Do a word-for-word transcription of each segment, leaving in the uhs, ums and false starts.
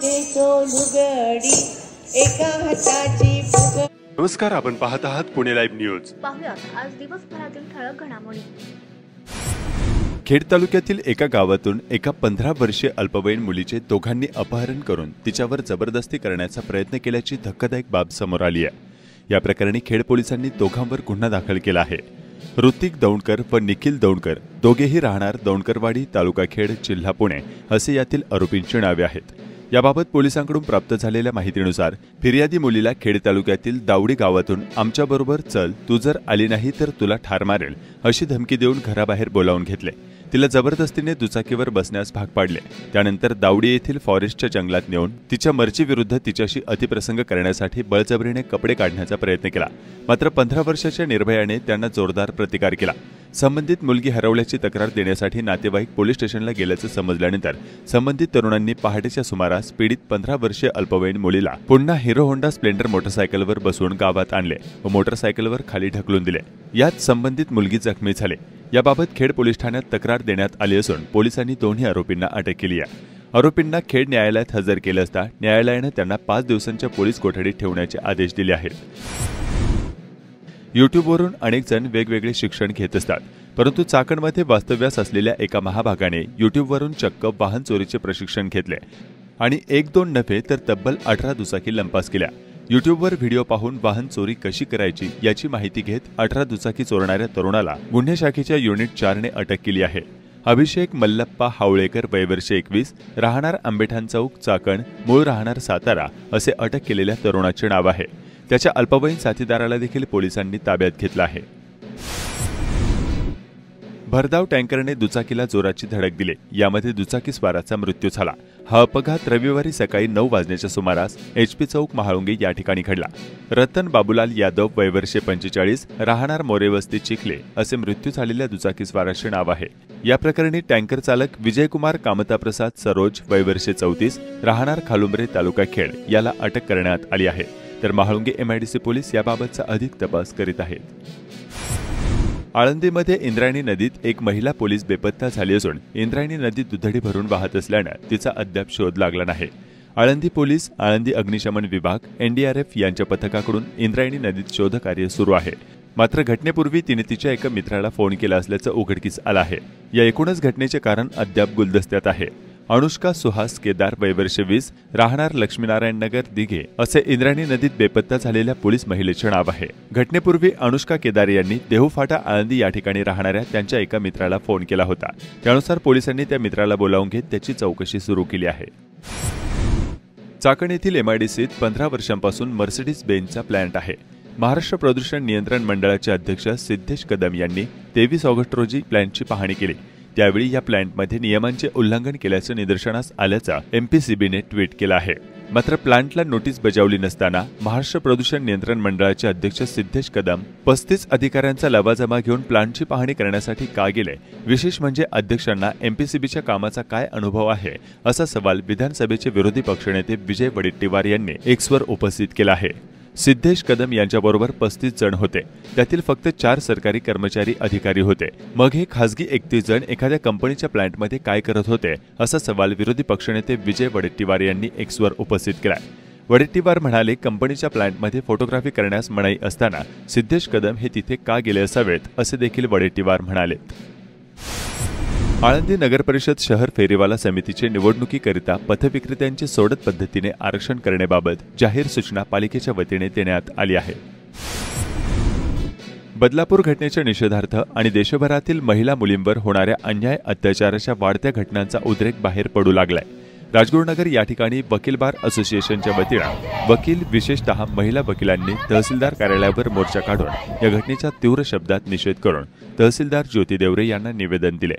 देतो लुगडी एका हाताची फुग. नमस्कार, आपण पाहत आहात पुणे लाईव्ह न्यूज. पाहुयात आज दिवसभरातील ठळक घडामोडी. खेड तालुक्यातील एका गावातून एका पंधरा वर्षीय अल्पवयीन मुलीचे दोघांनी अपहरण करून तिच्यावर जबरदस्ती करण्याचा प्रयत्न केल्याची धक्कादायक बाब समोर आली आहे. या प्रकरणी खेड पोलिसांनी दोघांवर गुन्हा दाखल केला आहे. ऋतिक दौंडकर व निखिल दौंडकर दोघेही राहणार दौंडकरवाडी, तालुका खेड, जिल्हा पुणे असे यातील आरोपींची नावे आहेत. याबाबत पोलिसांकडून प्राप्त झालेल्या माहितीनुसार फिर्यादी मुलीला खेड तालुक्यातील दावडी गावातून आमच्याबरोबर चल, तू जर आली नाही तर तुला ठार मारेल अशी धमकी देऊन घराबाहेर बोलावून घेतले. तिला जबरदस्तीने दुचाकीवर बसण्यास भाग पाडले. त्यानंतर दावडी येथील फॉरेस्टच्या जंगलात नेऊन तिच्या मर्जीविरुद्ध तिच्याशी अतिप्रसंग करण्यासाठी बळजबरीने कपडे काढण्याचा प्रयत्न केला. मात्र पंधरा वर्षाच्या निर्भयाने त्यांना जोरदार प्रतिकार केला. संबंधित मुलगी हरवल्याची तक्रार देण्यासाठी नातेवाईक पोलीस स्टेशनला गेल्याचं समजल्यानंतर संबंधित तरुणांनी पहाटेच्या सुमारास पीडित पंधरा वर्षीय अल्पवयीन मुलीला पुन्हा हिरो होंडा स्प्लेंडर मोटरसायकलवर बसवून गावात आणले व मोटरसायकलवर खाली ढकलून दिले. यात संबंधित मुलगी जखमी झाली. याबाबत खेड पोलीस ठाण्यात तक्रार देण्यात आली असून पोलिसांनी दोन्ही आरोपींना अटक केली आहे. आरोपींना खेड न्यायालयात हजर केले असता न्यायालयाने त्यांना पाच दिवसांच्या पोलीस कोठडीत ठेवण्याचे आदेश दिले आहेत. यूट्यूबवरून अनेक जण वेगवेगळे शिक्षण घेत असतात, परंतु चाकणमध्ये वास्तव्यास असलेल्या एका महाभागाने यूट्यूबवरून चक्क वाहन चोरीचे प्रशिक्षण घेतले आणि एक दोन नव्हे तर तब्बल अठरा दुचाकी लंपास केल्या. यूट्यूबवर व्हिडिओ पाहून वाहन चोरी कशी करायची याची माहिती घेत अठरा दुचाकी चोरणाऱ्या तरुणाला गुन्हे शाखेच्या युनिट चारने अटक केली आहे. अभिषेक मल्लप्पा हावळेकर, वय वर्ष एकवीस, राहणार आंबेठाण चौक, चाकण, मूळ राहणार सातारा असे अटक केलेल्या तरुणाचे नाव आहे. त्याच्या अल्पवयीन साथीदाराला देखील पोलिसांनी ताब्यात घेतला आहे. भरधाव टँकरने दुचाकीला जोराची धडक दिली. यामध्ये दुचाकी स्वाराचा मृत्यू झाला. हा अपघात रविवारी सकाळी नऊ वाजण्याच्या सुमारास एचपी चौक, महाळुंगे या ठिकाणी घडला. रतन बाबूलाल यादव, वय वर्षे पंचेचाळीस, राहणार मोरेवस्ती, चिखले असे मृत्यू झालेल्या दुचाकी स्वाराचे नाव आहे. या प्रकरणी टँकर चालक विजयकुमार कामताप्रसाद सरोज, वय वर्षे चौतीस, राहणार खालुंबरे, तालुका खेड याला अटक करण्यात आली आहे. तर महाळुंगे एमआयडीसी पोलीस याबाबतचा अधिक तपास करीत आहेत. आळंदीमध्ये इंद्रायणी नदीत एक महिला पोलीस बेपत्ता झाली असून इंद्रायणी नदीत दुथडी भरून वाहत असल्यानं तिचा अद्याप शोध लागला नाही. आळंदी पोलीस, आळंदी अग्निशमन विभाग, एनडीआरएफ यांच्या पथकाकडून इंद्रायणी नदीत शोधकार्य सुरू आहे. मात्र घटनेपूर्वी तिने तिच्या एका मित्राला फोन केला असल्याचं उघडकीस आलं आहे. या एकूणच घटनेचे कारण अद्याप गुलदस्त्यात आहे. अनुष्का सुहास केदार, वय वर्ष वीस, राहणार लक्ष्मीनारायण नगर, दिघे असे इंद्रायणी नदीत बेपत्ता झालेल्या पोलीस महिलेचे नाव आहे. घटनेपूर्वी अनुष्का केदार यांनी देहूफाटा, आळंदी या ठिकाणी राहणाऱ्या त्यांच्या एका मित्राला फोन केला होता. त्यानुसार पोलिसांनी त्या मित्राला बोलावून घेत त्याची चौकशी सुरू केली आहे. चाकण येथील एमआयडीसीत पंधरा वर्षांपासून मर्सिडीज बेंझचा प्लांट आहे. महाराष्ट्र प्रदूषण नियंत्रण मंडळाचे अध्यक्ष सिद्धेश कदम यांनी तेवीस ऑगस्ट रोजी प्लांटची पाहणी केली. त्यावेळी या प्लांटमध्ये नियमांचे उल्लंघन केल्याचं निदर्शनास आल्याचा एमपीसीबीने ट्विट केला आहे. मात्र प्लांटला नोटीस बजावली नसताना महाराष्ट्र प्रदूषण नियंत्रण मंडळाचे अध्यक्ष सिद्धेश कदम पस्तीस अधिकाऱ्यांचा लवाजमा घेऊन प्लांटची पाहणी करण्यासाठी का गेले? विशेष म्हणजे अध्यक्षांना एमपीसीबीच्या कामाचा काय अनुभव आहे, असा सवाल विधानसभेचे विरोधी पक्षनेते विजय वडेट्टीवार यांनी एक्सवर उपस्थित केला आहे. सिद्धेश कदम यांच्याबरोबर पस्तीस जण होते, त्यातील फक्त चार सरकारी कर्मचारी अधिकारी होते. मग हे खासगी एकतीस जण एखाद्या कंपनीच्या प्लांटमध्ये काय करत होते, असा सवाल विरोधी पक्षनेते विजय वडेट्टीवार यांनी एक्सवर उपस्थित केला. वडेट्टीवार म्हणाले, कंपनीच्या प्लांटमध्ये फोटोग्राफी करण्यास मनाई असताना सिद्धेश कदम हे तिथे का गेले असावेत, असे देखील वडेट्टीवार म्हणाले. आळंदी नगरपरिषद शहर फेरीवाला समितीचे निवडणुकीकरिता पथविक्रेत्यांची सोडत पद्धतीने आरक्षण करण्याबाबत जाहीर सूचना पालिकेच्या वतीने देण्यात आली आहे. बदलापूर घटनेच्या निषेधार्थ आणि देशभरातील महिला मुलींवर होणाऱ्या अन्याय अत्याचाराच्या वाढत्या घटनांचा उद्रेक बाहेर पडू लागलाय. राजगुरुनगर या ठिकाणी वकील बार असोसिएशनच्या वतीनं वकील, विशेषतः महिला वकिलांनी तहसीलदार कार्यालयावर मोर्चा काढून या घटनेचा तीव्र शब्दात निषेध करून तहसीलदार ज्योती देवरे यांना निवेदन दिले.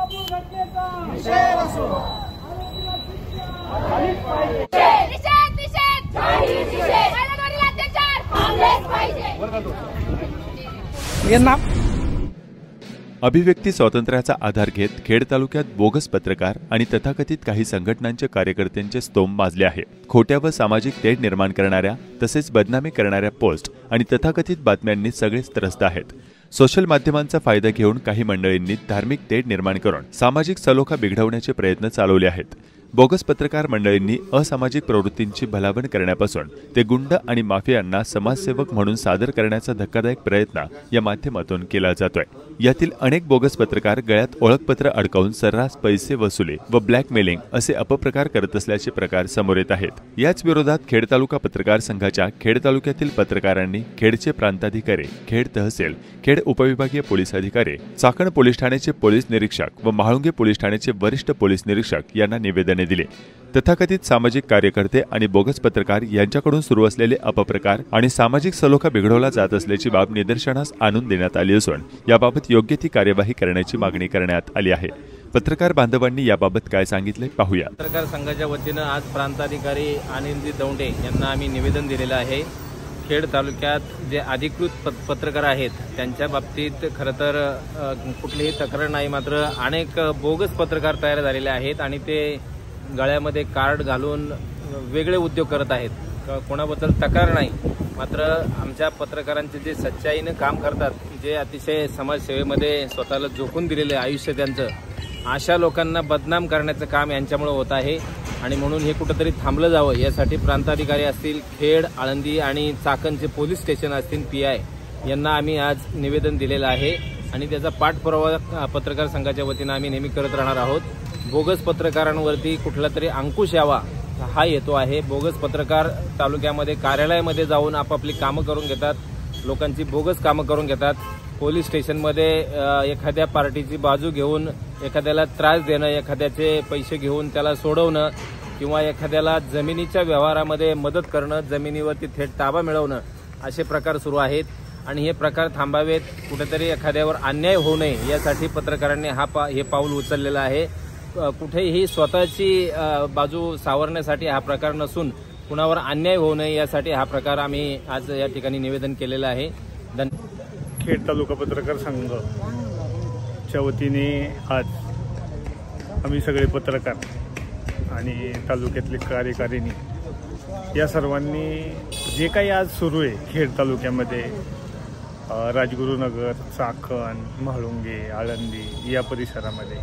अभिव्यक्ती स्वातंत्र्याचा आधार घेत खेड तालुक्यात बोगस पत्रकार आणि तथाकथित काही संघटनांच्या कार्यकर्त्यांचे स्तोम माजले आहे. खोट्या व सामाजिक तेढ निर्माण करणाऱ्या तसेच बदनामी करणाऱ्या पोस्ट आणि तथाकथित बातम्यांनी सगळेच त्रस्त आहेत. सोशल माध्यमांचा फायदा घेऊन काही मंडळींनी धार्मिक तेढ निर्माण करून सामाजिक सलोखा बिघडवण्याचे प्रयत्न चालवले आहेत. बोगस पत्रकार मंडळींनी असामाजिक प्रवृत्तींची भलावण करण्यापासून ते गुंड आणि माफियांना समाजसेवक म्हणून सादर करण्याचा धक्कादायक प्रयत्न या माध्यमातून केला जातोय। यातील अनेक बोगस पत्रकार गळ्यात ओळखपत्र अडकवून सर्रास पैसे वसुली व ब्लॅकमेलिंग असे अपप्रकार करत असल्याचे प्रकार समोर येत आहेत। याच विरोधात खेड तालुका पत्रकार संघाच्या खेड तालुक्यातील पत्रकारांनी खेडचे प्रांताधिकारी, खेड तहसील, खेड उपविभागीय पोलीस अधिकारी, चाकण पोलीस ठाण्याचे पोलीस निरीक्षक व म्हाळुंगे पोलीस ठाण्याचे वरिष्ठ पोलीस निरीक्षक यांना निवेदने दिले। तथाकथित सामाजिक कार्यकर्ते आणि बोगस पत्रकार यांच्याकडून सुरू असलेले अपप्रकार आणि सामाजिक सलोखा बिघडवला जात असल्याची बाब निदर्शनास आणून देण्यात आली असून याबाबत योग्य ती कार्यवाही करण्याची मागणी करण्यात आली आहे। पत्रकार बांधवांनी याबाबत काय सांगितले पाहूया। पत्रकार संघाच्या वतीनं आज प्रांताधिकारी अनिलजी दौंडे यांना आम्ही निवेदन दिलेलं आहे। खेड तालुक्यात जे अधिकृत पत्रकार आहेत त्यांच्या बाबतीत खरं तर कुठलीही तक्रार नाही, मात्र अनेक बोगस पत्रकार तयार झालेले आहेत आणि ते गळ्यामध्ये कार्ड घालून वेगळे उद्योग करत आहेत। कोणाबद्दल तक्रार नाही, मात्र आमच्या पत्रकारांचे जे सच्चाईनं काम करतात, जे अतिशय समाजसेवेमध्ये स्वतःला झोकून दिलेले आयुष्य त्यांचं, अशा लोकांना बदनाम करण्याचं काम यांच्यामुळे होत आहे आणि म्हणून हे कुठंतरी थांबलं जावं यासाठी प्रांताधिकारी असतील, खेड, आळंदी आणि चाकणचे पोलीस स्टेशन असतील, पी आय यांना आम्ही आज निवेदन दिलेलं आहे आणि त्याचा पाठपुरावा पत्रकार संघाच्या वतीनं आम्ही नेहमी करत राहणार आहोत। बोगस पत्रकारांवरती कुठला तरी अंकुश यावा हा हेतू आहे। बोगस पत्रकार तालुक्यामध्ये कार्यालयामध्ये जाऊन आपापली कामं करून घेतात, लोकांची बोगस कामं करून घेतात। पोलीस स्टेशनमध्ये एखाद्या पार्टीची बाजू घेऊन एखाद्याला त्रास देणं, एखाद्याचे पैसे घेऊन त्याला सोडवणं किंवा एखाद्याला जमिनीच्या व्यवहारामध्ये मदत करणं, जमिनीवरती थेट ताबा मिळवणं असे प्रकार सुरू आहेत आणि हे प्रकार थांबावेत, कुठेतरी एखाद्यावर अन्याय होऊ नये यासाठी पत्रकारांनी हा पा हे पाऊल उचललेलं आहे। कुठेही स्वतःची बाजू सावरण्यासाठी हा प्रकार नसून कुणावर अन्याय होऊ नये यासाठी हा प्रकार आम्ही आज या ठिकाणी निवेदन केलेलं आहे। खेड तालुका पत्रकार संघाच्या वतीने आज आम्ही सगळे पत्रकार आणि तालुक्यातले कार्यकारिणी या सर्वांनी जे काही आज सुरू आहे खेड तालुक्यामध्ये, राजगुरुनगर, चाकण, म्हाळुंगे, आळंदी या परिसरामध्ये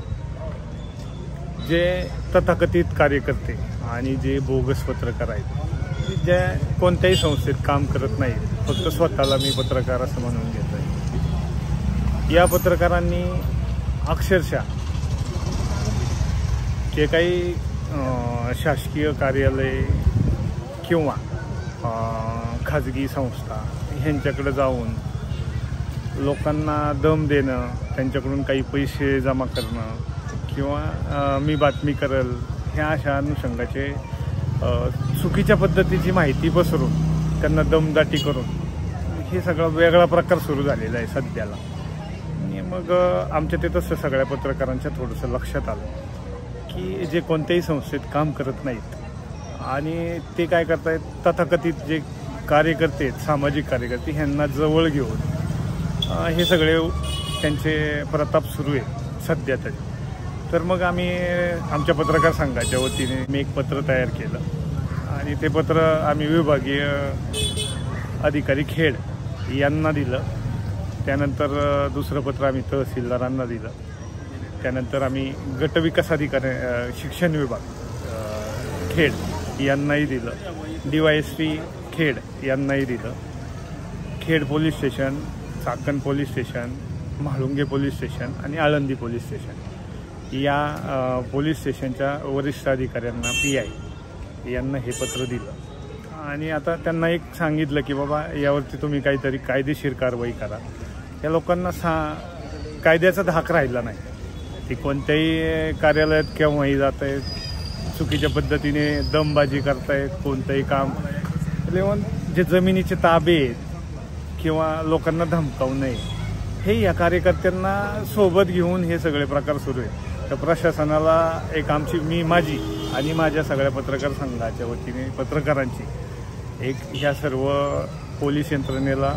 जे तथाकथित कार्यकर्ते आणि जे बोगस पत्रकार आहेत, जे कोणत्याही संस्थेत काम करत नाहीत, फक्त स्वतःला मी पत्रकार असं म्हणून घेत आहे, या पत्रकारांनी अक्षरशः जे काही शासकीय कार्यालय किंवा खाजगी संस्था ह्यांच्याकडे जाऊन लोकांना दम देणं, त्यांच्याकडून काही पैसे जमा करणं किंवा मी बातमी करेल ह्या अशा अनुषंगाचे चुकीच्या पद्धतीची माहिती पसरून त्यांना दमदाटी करून हे सगळा वेगळा प्रकार सुरू झालेला आहे सध्याला। आणि मग आमच्या ते तसं सगळ्या पत्रकारांच्या थोडंसं लक्षात आलं की जे कोणत्याही संस्थेत काम करत नाहीत आणि ते काय करतायत, तथाकथित जे कार्यकर्ते आहेत, सामाजिक कार्यकर्ते, ह्यांना जवळ घेऊन हे सगळे त्यांचे प्रताप सुरू आहेत सध्या तरी। तर मग आम्ही आमच्या पत्रकार संघाच्या वतीने मी एक पत्र तयार केलं आणि ते पत्र आम्ही विभागीय अधिकारी खेड यांना दिलं। त्यानंतर दुसरं पत्र आम्ही तहसीलदारांना दिलं। त्यानंतर आम्ही गटविकास अधिकारी शिक्षण विभाग खेड यांनाही दिलं, D Y S P Khed यांनाही दिलं, Khed police station, Chakan police station, Mhalunge police station आणि आळंदी पोलीस स्टेशन या पोलीस स्टेशनच्या वरिष्ठ अधिकाऱ्यांना, पी आय यांना हे पत्र दिलं आणि आता त्यांना एक सांगितलं की बाबा यावरती तुम्ही काहीतरी कायदेशीर कारवाई करा। या लोकांना सा कायद्याचा धाक राहिला नाही, ते कोणत्याही कार्यालयात केव्हाही जात आहेत, चुकीच्या पद्धतीने दमबाजी करतायत, कोणतंही काम इव्हन जे जमिनीचे ताबे आहेत किंवा लोकांना धमकावू नये हे या कार्यकर्त्यांना सोबत घेऊन हे सगळे प्रकार सुरू आहेत। तर प्रशासनाला एक आमची मी माझी आणि माझ्या सगळ्या पत्रकार संघाच्या वतीने पत्रकारांची एक ह्या सर्व पोलीस यंत्रणेला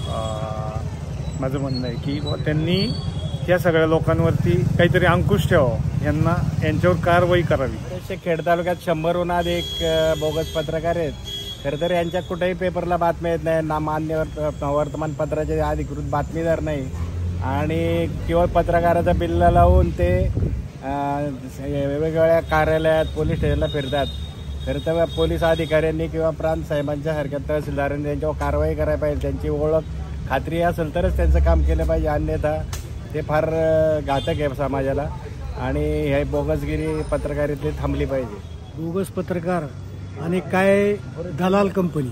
माझं म्हणणं आहे की त्यांनी या सगळ्या लोकांवरती काहीतरी अंकुश ठेवावं, यांना यांच्यावर कारवाई करावी। खेड तालुक्यात शंभरहून अधिक बोगस पत्रकार आहेत। खरं तर यांच्या कुठेही पेपरला बातम्या येत नाही, ना मान्य वर्तमानपत्राचे अधिकृत बातमीदार नाही आणि केवळ पत्रकाराचा बिल्ला लावून ते वेगवेगळ्या कार्यालयात पोलीस स्टेशनला फिरतात. खरं तर पोलीस अधिकाऱ्यांनी किंवा प्रांत साहेबांच्या सारख्या तहसीलदारांनी त्यांच्यावर कारवाई करायला पाहिजे. त्यांची ओळख खात्री असेल तरच त्यांचं काम केलं पाहिजे, अन्यथा ते फार घातक आहे समाजाला. आणि हे बोगसगिरी पत्रकारिता थांबली पाहिजे. बोगस पत्रकार आणि काय दलाल कंपनी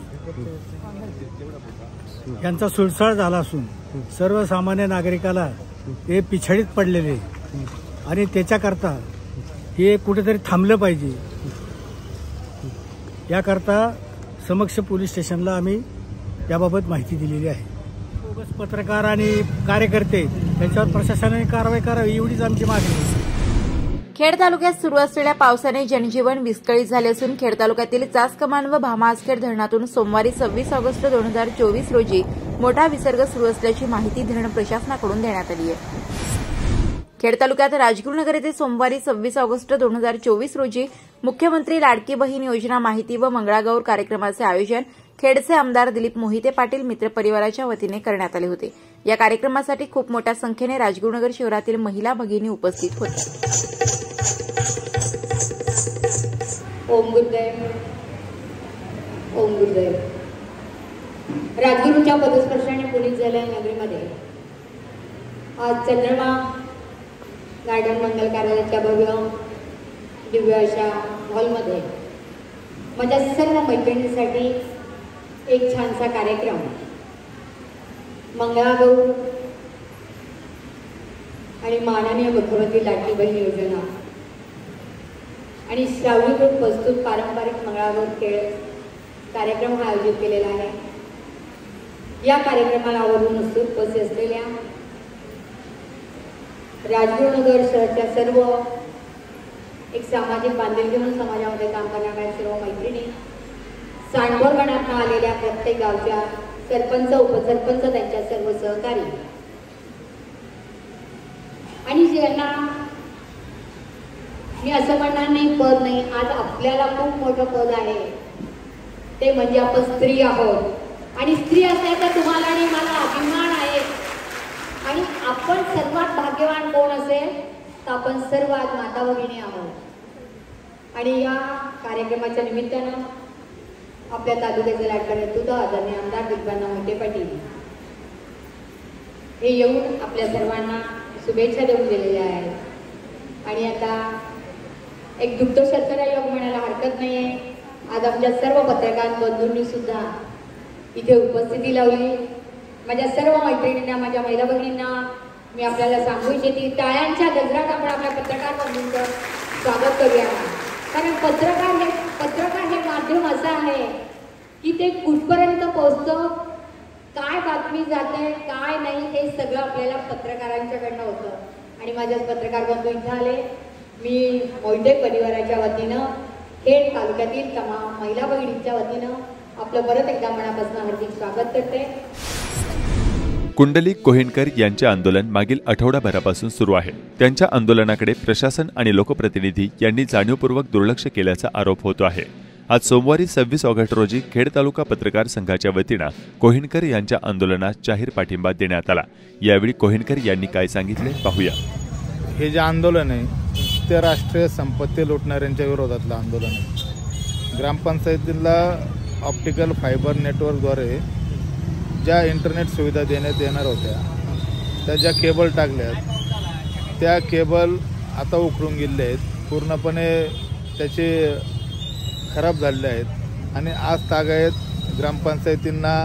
यांचा सुळसुळाट झाला असून सर्वसामान्य नागरिकाला हे पिछाडीत पडलेले आणि त्याच्याकरता हे कुठेतरी थांबलं पाहिजे. याकरता समक्ष पोलीस स्टेशनला आम्ही याबाबत माहिती दिलेली आहे. बोगस पत्रकार आणि कार्यकर्ते त्यांच्यावर प्रशासनाने कारवाई करावी एवढीच आमची मागणी आहे. खेड तालुक्यात सुरू असलेल्या पावसाने जनजीवन विस्कळीत झाले असून खेड तालुक्यातील चासकमान व भामाआसखेड धरणातून सोमवारी सव्वीस ऑगस्ट दोन हजार चोवीस रोजी मोठा विसर्ग सुरू असल्याची माहिती धरण प्रशासनाकडून देण्यात आली आहे. खेड तालुक्यात राजगुरुनगर येथे सोमवारी सव्वीस ऑगस्ट दोन हजार चोवीस रोजी मुख्यमंत्री लाडकी बहीण योजना माहिती व मंगळागौर कार्यक्रमाचे आयोजन खेडचे आमदार दिलीप मोहिते पाटील मित्र परिवाराच्या वतीने करण्यात आले होते. या कार्यक्रमासाठी खूप मोठ्या संख्येने राजगुरुनगर शहरातील महिला भगिनी उपस्थित होत्या. ओम गुरुदेव, ओम गुरुदेव. राजगुरूंच्या पदस्पर्शाने पुनीत झाल्या नगरीमध्ये आज चंद्रमा गार्डन मंगल कार्यालयाच्या भव्य दिव्य अशा हॉलमध्ये माझ्या सर्व मैत्रिणींसाठी एक छानसा कार्यक्रम मंगळागौर आणि माननीय मुख्यमंत्री लाडकी बहीण योजना आणि श्रावणीकृत प्रस्तुत पारंपरिक मंगळागौर खेळ कार्यक्रम हा आयोजित केलेला आहे. या कार्यक्रमाला आवरून उपस्थित असलेल्या राजगुरुनगर शहराच्या सर्व एक सामाजिक बांधिलकी म्हणून समाजामध्ये काम करणाऱ्या सर्व मैत्रिणी, सांडोर गणातून आलेल्या प्रत्येक गावच्या सरपंच उपसरपंच त्यांच्या सर्व सहकारी आणि ज्यांना मी असं म्हणणार नाही पद नाही, आज आपल्याला खूप मोठं पद आहे ते म्हणजे आपण स्त्री आहोत आणि स्त्री असल्याचा तुम्हाला आणि मला अभिमान आहे. आणि आपण सर्वात भाग्यवान कोण असेल तर आपण सर्व आज माता भगिनी आहोत. आणि या कार्यक्रमाच्या निमित्तानं आपल्या तालुक्याचे लाडका नेतृत्व आदरणीय आमदार दिलीपभाई मोहिते पाटील हे येऊन आपल्या सर्वांना शुभेच्छा देऊन दिलेल्या आहेत. आणि आता एक दुग्ध शर्करा योग म्हणायला हरकत नाही आहे. आज आमच्या सर्व पत्रकार बंधूंनी सुद्धा इथे उपस्थिती लावली. माझ्या सर्व मैत्रिणींना, माझ्या महिला भगिनींना मी आपल्याला सांगू इच्छिते, टाळ्यांच्या गजरात आपण आपल्या पत्रकार बंधूंचं स्वागत करूया. कारण पत्रकार हे पत्रकार हे माध्यम असं आहे की ते कुठपर्यंत पोहोचतं, काय बातमी जाते काय नाही हे सगळं आपल्याला पत्रकारांच्याकडनं होतं. आणि माझ्याच पत्रकार बंधू इथं आले. मी मोहिते परिवाराच्या वतीनं खेड तालुक्यातील तमाम महिला भगिनींच्या वतीनं आपलं परत एकदा मनापासून हार्दिक स्वागत करते. कुंडलिक कोहेनकर यांचे आंदोलन मागील आठवडाभरापासून सुरू आहे. त्यांच्या आंदोलनाकडे प्रशासन आणि लोकप्रतिनिधी यांनी जाणीवपूर्वक दुर्लक्ष केल्याचा आरोप होतो आहे. आज सोमवारी सव्वीस ऑगस्ट रोजी खेड तालुका पत्रकार संघाच्या वतीनं कोहेनकर यांच्या आंदोलनास जाहीर पाठिंबा देण्यात आला. यावेळी कोहेनकर यांनी काय सांगितले पाहूया. हे जे आंदोलन आहे ते राष्ट्रीय संपत्ती लुटणाऱ्यांच्या विरोधातलं आंदोलन आहे. ग्रामपंचायतीला ऑप्टिकल फायबर नेटवर्कद्वारे ज्या इंटरनेट सुविधा देण्यात येणार होत्या त्या ज्या केबल टाकल्यात त्या केबल आता उखडून गेलेले आहेत, पूर्णपणे त्याचे खराब झालेले आहेत. आणि आज तागायत ग्रामपंचायतींना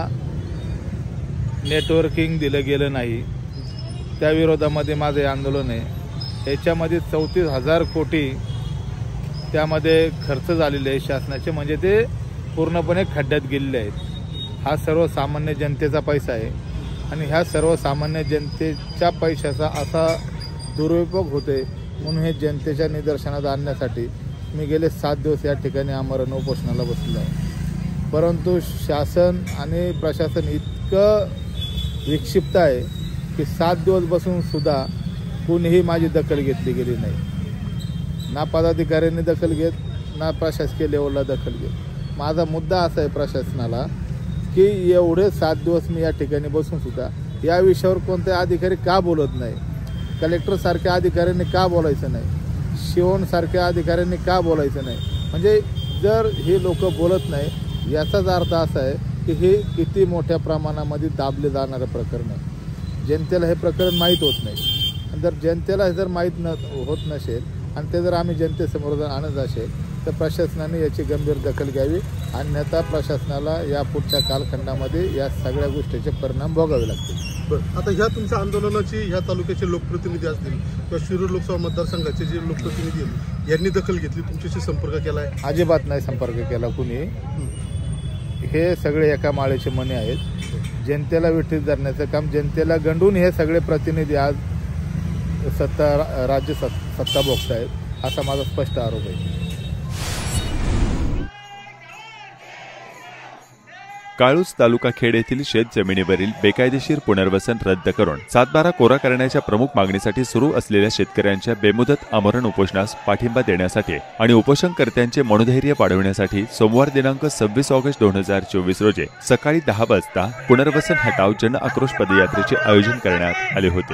नेटवर्किंग दिलं गेलं नाही. त्या विरोधामध्ये माझे आंदोलन आहे. याच्यामध्ये चौतीस हजार कोटी त्यामध्ये खर्च झालेले आहे शासनाचे, म्हणजे ते पूर्णपणे खड्ड्यात गेलेले आहेत. हा सर्वसामान्य जनतेचा पैसा आहे आणि ह्या सर्वसामान्य जनतेच्या पैशाचा असा दुरुपयोग होते. म्हणून हे जनतेच्या निदर्शनात आणण्यासाठी मी गेले सात दिवस या ठिकाणी आमरण उपोषणाला बसलो आहे. परंतु शासन आणि प्रशासन इतकं विक्षिप्त आहे की सात दिवस बसून सुद्धा कोणीही माझी दखल घेतली गेली नाही. ना पदाधिकाऱ्यांनी दखल घेत, ना प्रशासकीय लेवलला दखल घेत. माझा मुद्दा असा आहे प्रशासनाला की एवढे सात दिवस मी या ठिकाणी बसून सुद्धा या विषयावर कोणते अधिकारी का बोलत नाही, कलेक्टरसारख्या अधिकाऱ्यांनी का बोलायचं नाही. शिवणसारख्या अधिकाऱ्यांनी का बोलायचं नाही? म्हणजे जर हे लोक बोलत नाही याचाच अर्थ असा आहे की हे किती मोठ्या प्रमाणामध्ये दाबले जाणारं प्रकरण आहे. जनतेला हे प्रकरण माहीत होत नाही. जर जनतेला जर माहीत न होत नसेल आणि ते जर आम्ही जनतेसमोर जर आणत असेल तर प्रशासनाने याची गंभीर दखल घ्यावी. अन्यथा प्रशासनाला या पुढच्या कालखंडामध्ये या सगळ्या गोष्टीचे परिणाम भोगावे लागतील. बरं, आता ह्या तुमच्या आंदोलनाची ह्या तालुक्याचे लोकप्रतिनिधी असतील किंवा शिरूर लोकसभा मतदारसंघाचे जे लोकप्रतिनिधी आहेत यांनी दखल घेतली, तुमच्याशी संपर्क केला आहे? अजिबात नाही संपर्क केला कुणी. हे सगळे एका माळेचे मणी आहेत. जनतेला विठीत धरण्याचं काम, जनतेला गंडून हे सगळे प्रतिनिधी आज सत्ता राज्य सत्ता भोगत आहेत असा माझा स्पष्ट आरोप आहे. काळूस तालुका खेड येथील शेत जमिनीवरील बेकायदेशीर पुनर्वसन रद्द करून सातबारा कोरा करण्याच्या प्रमुख मागणीसाठी सुरू असलेल्या शेतकऱ्यांच्या बेमुदत आमरण उपोषणास पाठिंबा देण्यासाठी आणि उपोषणकर्त्यांचे मनोधैर्य वाढवण्यासाठी सोमवार दिनांक सव्वीस ऑगस्ट दोन हजार चोवीस रोजी सकाळी दहा वाजता पुनर्वसन हटाव जन आक्रोश पदयात्रेचे आयोजन करण्यात आले होते.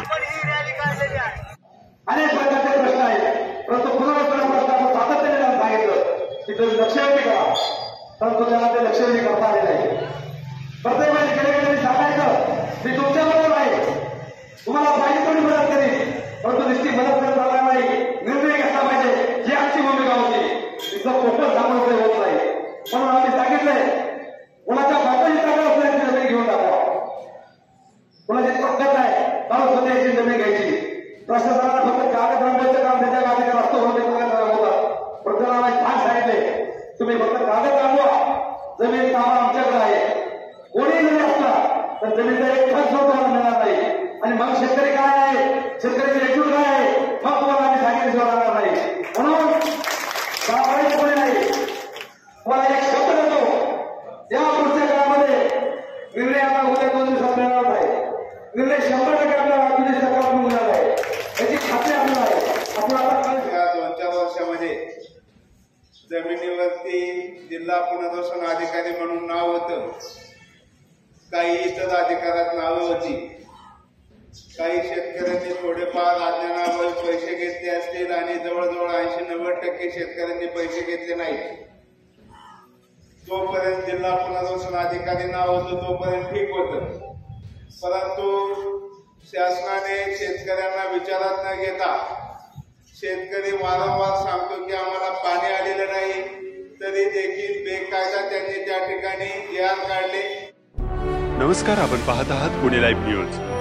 अनेक प्रकारचे प्रश्न आहेत, परंतु पुनर्वसनाचा प्रश्न आपण सातत्याने सांगितलं की तुम्ही लक्ष वेधी करा, परंतु त्याला ते लक्ष वेधी करता आले नाही. प्रत्येक वेळी गेले गेले सांगायचं मी तुमच्याबरोबर आहे, तुम्हाला पाहिजे कोणी मदत करेल, परंतु नुसती मदत करत राहणार नाही, निर्णय घेतला पाहिजे ही आमची भूमिका होती. तिथं फोकस सामोरे होत नाही म्हणून आम्ही सांगितलंय कोणाच्या बापाची जागा असल्याची जमीन घेऊन टाका, कोणाची ताकद आहे मला स्वतःची जमीन घ्यायची. प्रशासनाला फक्त कागद रंगवायचं काम त्याच्या अधिकार असतो होतं. प्रत्येकाला छान सांगितले तुम्ही फक्त कागद रंगवा, जमीन कामा आमच्याकडे आहे. कोणी जरी असला तर जमीनचा एक खर्च तुम्हाला मिळणार नाही. आणि मग शेतकरी काय आहे, शेतकऱ्याची रेटूर काय आहे, मग तुम्हाला आम्ही सांगितल्याशिवाय राहणार नाही. म्हणून कामाचं कोणी नाही. मला एक शब्द देतो, या पुढच्या काळामध्ये निर्णय आता उद्या दोन दिवसात मिळणार नाही. निर्णय शंभर टक्के आपल्याला अभिनेश सकारात्मक मिळणार आहे याची खात्री आपल्याला आहे. आपण आता या दोन चार वर्षामध्ये जमिनीवरती जिल्हा पुनर्वसन अधिकारी म्हणून नाव होतं, काही इतर अधिकारात नावं होती. काही शेतकऱ्यांनी थोडेफार अज्ञानावर पैसे घेतले असतील आणि जवळजवळ ऐंशी नव्वद टक्के शेतकऱ्यांनी पैसे घेतले नाहीत. जोपर्यंत जिल्हा पुनर्वसन अधिकारी नाव होतं तोपर्यंत ठीक होतं, परंतु शासनाने शेतकऱ्यांना विचारात न घेता शेतकरी वारंवार सांगतो की आम्हाला पाणी आलेलं नाही, तरी देखील बेकायदा त्यांनी त्या ठिकाणी जे आर काढले. नमस्कार, आपण पाहत आहात पुणे लाईव्ह न्यूज.